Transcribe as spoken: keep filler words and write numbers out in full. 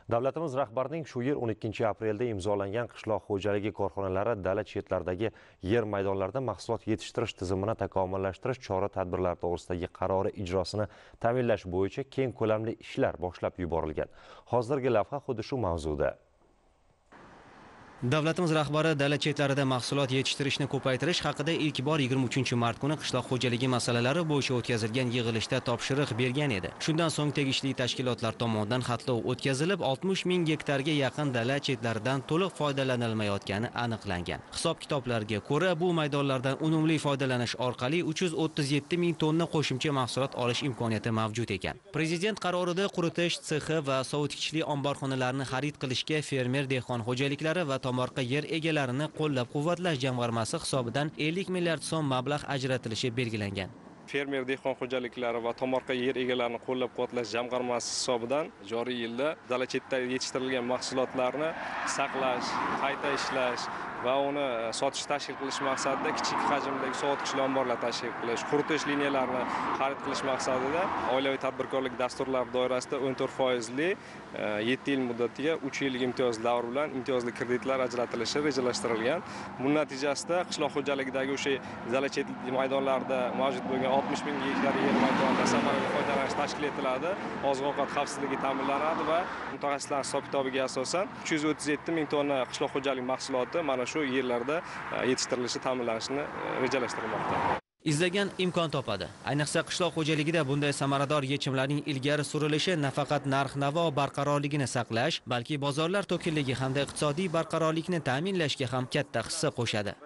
Davlatimiz rahbarining shu yil o'n ikkinchi aprelda imzolangan qishloq xo'jaligi korxonalari dala chetlaridagi yer maydonlarida mahsulot yetishtirish tizimini takomillashtirish chora-tadbirlari to'g'risidagi qarori ijrosini ta'minlash bo'yicha keng ko'lamli ishlar boshlab yuborilgan. Hozirgi lavha xuddi shu mavzuda. Davlatimiz rahbari dala chetlarida mahsulot yetishtirishni ko'paytirish haqida ilk bor yigirma uchinchi mart kuni qishloq xo'jaligi masalalari bo'yicha o'tkazilgan yig'ilishda topshiriq bergan edi. Shundan so'ng tegishli tashkilotlar tomonidan xatlov o'tkazilib, oltmish ming gektarga yaqin dala chetlaridan to'liq foydalanilmayotgani aniqlangan. Hisob-kitoblarga ko'ra, bu maydonlardan unumli foydalanish orqali uch yuz o'ttiz yetti ming tonna qo'shimcha mahsulot olish imkoniyati mavjud ekan. Prezident qarorida quritish sexi va sovutgichli omborxonalarni xarid qilishga fermer dehqon xo'jaliklari va tomorqa yer egalarini qo'llab-quvvatlash jamg'armasi hisobidan ellik milliard so'm mablag' ajratilishi belgilangan. Fermer dehqon xo'jaliklari va tomorqa yer egalarini qo'llab-quvvatlash jamg'armasi hisobidan joriy yilda dala chetida yetishtirilgan mahsulotlarni saqlash, qayta ishlash va uni sotish tashkil qilish maqsadida kichik hajmdagi sovutgichli omborlar tashkil qilish, quritish liniyalarini xarid qilish maqsadida oilaviy tadbirkorlik dasturlari doirasida o'n to'rt foizli yetti yil muddatiga uch yillik imtiyoz davr bilan imtiyozli kreditlar ajratilishi rejalashtirilgan. Buning natijasida qishloq xo'jaligidagi o'sha dala chet maydonlarida mavjud bo'lgan oltmish ming gektar yer maydonidan samarali foydalanish tashkil etiladi. Oziq-ovqat xavfsizligi ta'minlanadi va mutaxassislar hisob-kitobiga asosan uch yuz o'ttiz yetti ming tonna qishloq xo'jaligi mahsuloti mana shu yerlarda yetishtirilishi ta'minlanishini rejalashtirilmoqda. Izlagan imkon topadi. Ayniqsa qishloq xo'jaligida bunday samarador yechimlarning ilgari surilishi nafaqat narx-navo barqarorligini saqlash, balki bozorlar to'kinligi hamda iqtisodiy barqarorlikni ta'minlashga ham katta hissa qo'shadi.